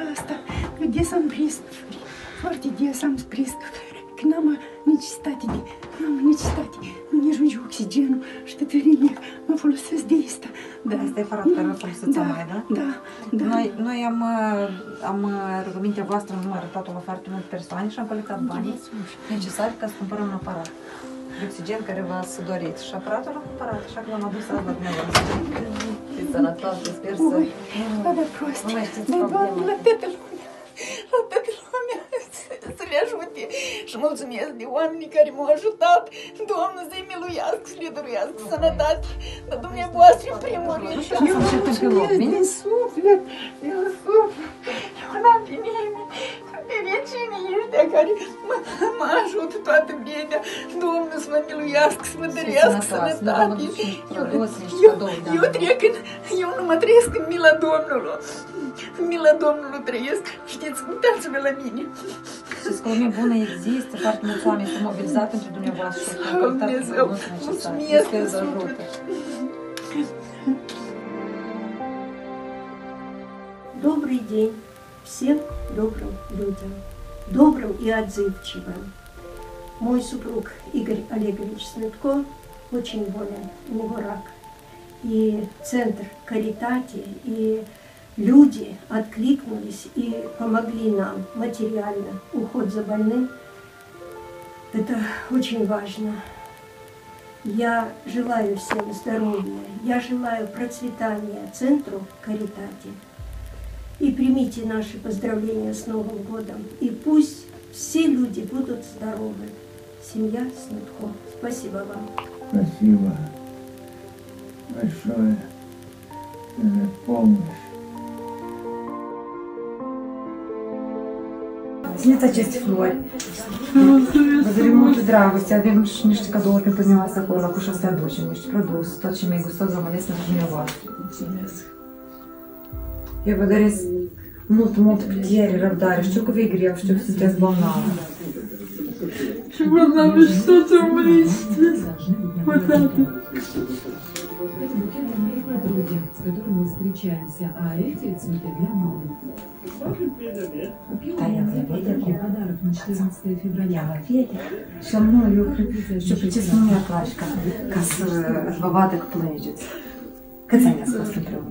asta, eu des am prins scăfări, foarte des am prins scăfări, că n-am necesitate, nu ne ajunge oxigenul și de vreme mă folosesc de asta. Da. Asta e aparat care îl folosiți mai, da? Da, da. Noi am rugămintea voastră, am arătat-o la foarte multe persoane și am colectat banii necesari ca să cumpărăm un aparat de oxigen care v-ați dorit. Și aparatul l-am cumpărat, așa că l-am adus azi la dumneavoastră. Fiți sănătoasă, sper să... Da, prost. Nu mai știți Dar, problema. Doamne, la toată lumea să le ajute și mulțumesc de oamenii care m-au ajutat. Domnul să-i miluiască, să le dăruiască sănătate, dar dumneavoastră în primul rând. Eu vă mulțumesc din suflet, eu n-am pe nimeni, pe vecinii ăștia care mă ajută toată vremea. Domnul să mă miluiască, să mă dăruiască sănătate. Eu nu mă trăiesc în mila Domnului. În mila Domnului trăiesc. Știți, uitați-vă la mine. Știți că lumea bună există, foarte mulți oameni s-au mobilizat pentru dumneavoastră și au căutat mulțumesc că să ajută. Добрый день всем добрым людям, добрым и отзывчивым. Мой супруг Игорь Олегович Снытко очень болен, у него рак. И центр Каритати, и люди откликнулись и помогли нам материально. Уход за больным – это очень важно. Я желаю всем здоровья, я желаю процветания центру Каритати. И примите наши поздравления с Новым годом. И пусть все люди будут здоровы. Семья Снытко. Спасибо вам. Спасибо большое за помощь. Țineți aceste flori. Vă dorim multă dragoste, avem și niște cadouri pentru dumneavoastră acolo, cu și o să aducem, niște produse, tot ce mai gustos am ales pentru dumneavoastră. Eu vă doresc mult putere, răbdare. Știu că vei greu, știu că sunteți bolnavă. Și bolnavă și soțul meu odată. С которым мы встречаемся, а эти цветы для мамы. Подарок на 14 февраля. Și nu, eu cred, știu pe ce să nu mi-a place ca să vă vadă că plângeți. Câți ani ați fost împreună?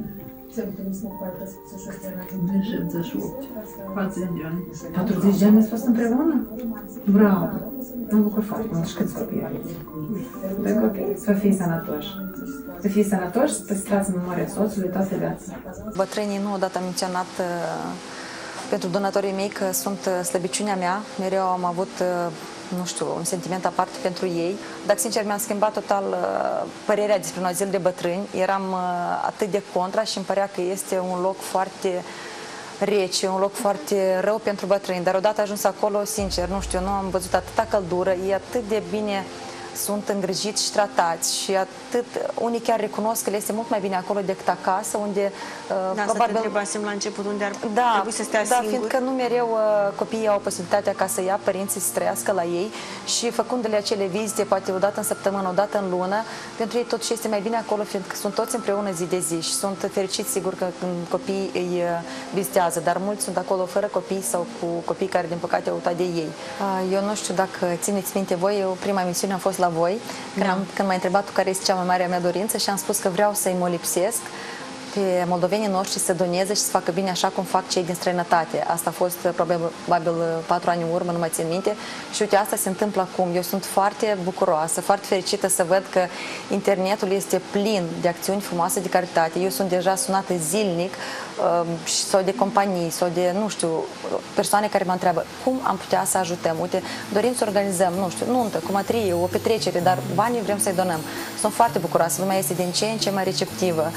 40 de ani. 40 de ani ați fost împreună? Bravo! Mă bucur foarte mult. Și câți copii aveți? 2 copii? Să fii sănătoși. Să fii sănătoși, să păstrați memoria soțului toată viața. Bătrânii nu odată am menționat pentru donatorii mei că sunt slăbiciunea mea. Mereu am avut, nu știu, un sentiment aparte pentru ei. Dar, sincer, mi-am schimbat total părerea despre un azil de bătrâni. Eram atât de contra și îmi părea că este un loc foarte rece, un loc foarte rău pentru bătrâni. Dar odată ajuns acolo, sincer, nu știu, nu am văzut atâta căldură, e atât de bine sunt îngrijiți și tratați și atât, unii chiar recunosc că le este mult mai bine acolo decât acasă, unde probabil... Asta te întrebasem la început, unde ar trebui să stea singur. Da, fiindcă nu mereu copiii au posibilitatea ca să ia părinții să trăiască la ei și făcându-le acele vizite, poate o dată în săptămână, o dată în lună, pentru ei totuși este mai bine acolo, fiindcă sunt toți împreună zi de zi și sunt fericiți, sigur, că când copiii îi vizitează, dar mulți sunt acolo fără copii sau cu copii care, din păcate, au uitat de ei. Eu nu știu dacă țineți minte voi, eu prima emisiune am fost la voi, când m-ai întrebat care este cea mai mare a mea dorință și am spus că vreau să-i molipsesc pe moldovenii noștri să doneze și să facă bine așa cum fac cei din străinătate. Asta a fost probabil 4 ani în urmă, nu mai țin minte. Și uite, asta se întâmplă acum. Eu sunt foarte bucuroasă, foarte fericită să văd că internetul este plin de acțiuni frumoase de caritate. Eu sunt deja sunată zilnic sau de companii, sau de, nu știu, persoane care mă întreabă cum am putea să ajutăm. Uite, dorim să organizăm, nu știu, nuntă, cumătrie, o petrecere, dar banii vrem să-i donăm. Sunt foarte bucuroasă, lumea este din ce în ce mai receptivă.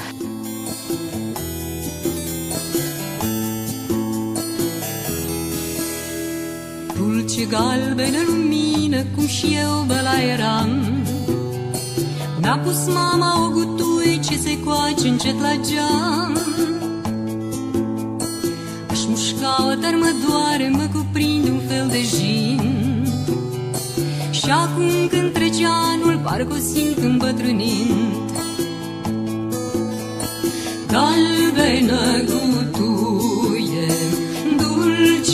Dulce galbenă lumină, cum și eu băla eram, mi-a pus mama o gutuice se coace încet la geam. Aș mușca-o, dar mă doare, mă cuprinde un fel de jin. Și acum când trece anul, parcă o simt îmbătrânind. Galbenă gutuie,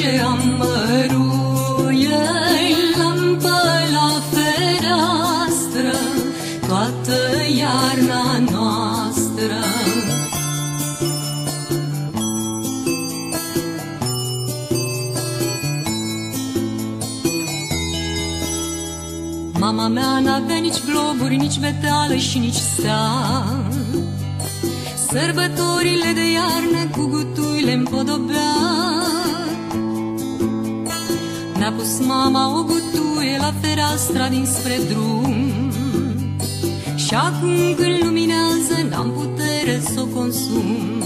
dulce amăruie, lampă la fereastră, toată iarna noastră. Mama mea n-avea nici globuri, nici veteală și nici stea. Sărbătorile de iarnă cu gutuile împodobea. Ne-a pus mama o gutuie la fereastra dinspre drum, și acum când luminează n-am putere să o consum.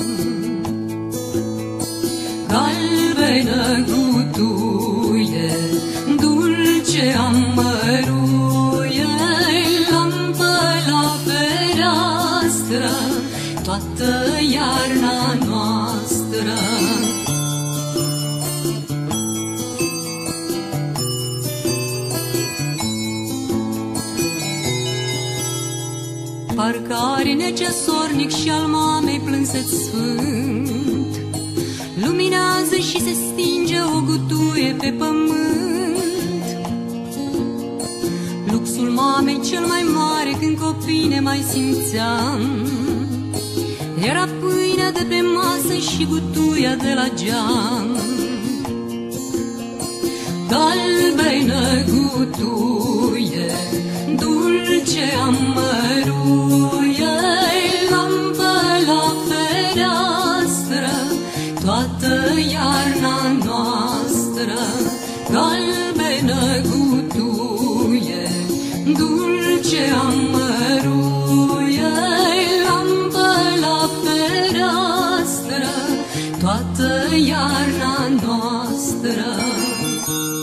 Galbenă gutuie, dulce amăruie, lampă la fereastră, toată iarna noastră. Parcă are neceasornic și al mamei plânset sfânt, luminează și se stinge o gutuie pe pământ. Luxul mamei cel mai mare când copii ne mai simțeam era pâinea de pe masă și gutuia de la geam. Galbenă gutuie, dulce amăruie, lampă la fereastră, toată iarna noastră. Galbenă gutuie, dulce amăruie, lampă la fereastră, toată iarna noastră.